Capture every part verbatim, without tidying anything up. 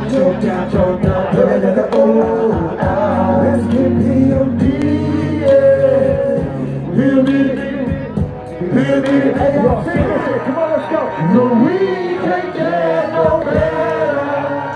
choke down, choke down, put it in the ooh, ah. Let's get P O D, yeah. Feel me, feel me. Hey, y'all, sing this shit. Come on, let's go. No, we can't get no better.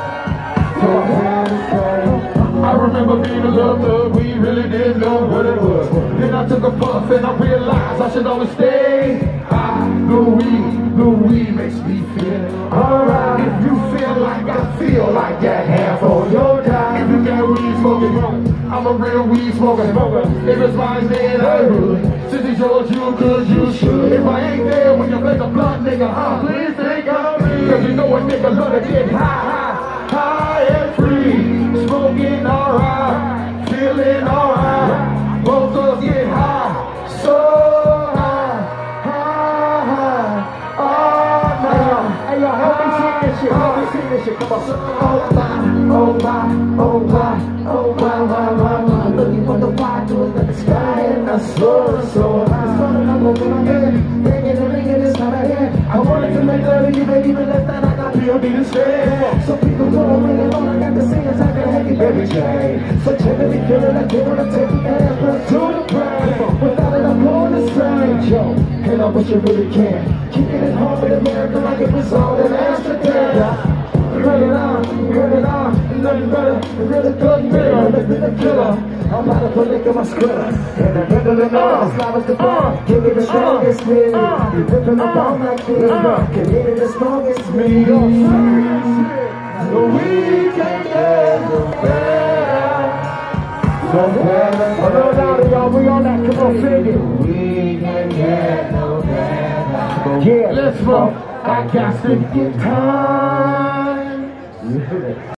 I remember being a little thug, we really didn't know what it was. Then I took a puff and I realized I should always stay high. The weed, the weed makes me feel alright. If you feel like I feel like that half on your time. If you got weed smoking, I'm a real weed smoker. If it's mine, then I would. Since it's yours, you could, you should. If I ain't there when you make a blunt, nigga, huh? Please think of me. Cause you know a nigga love to get high, high, high and free. Smoking alright, feeling alright. Both of us get high, so high, high, high, all night. Hey y'all, help me sing this shit, help me sing this shit, come on. Oh my, oh my, oh my, oh my, my, my, my. Looking for the wide doors like the sky and I soar, so high. It's falling up over my head, banging and ringing, it's not a head. I wanted to make love to you, baby, but left that I got P O D instead. So people go ring it on, I got to sing it, I can hang it every day. So generally feeling like they wanna take the air to the brain. Without it, I'm going to say, yo, and I wish you really can. Keeping it home in America like it was all in Amsterdam. Cut it on, cut it on, nothing better, really good mirror, lifting the killer. I'm about to put lick in my scritter, and I'm ripping on, slide with the bar, give me the strongest me. You ripping the ball like this, can hit it as long as me. So we can get no better, no better. Oh, no doubt, y'all, we on that, come on, sing it. We can get no better. Yeah, let's roll. I got to get time.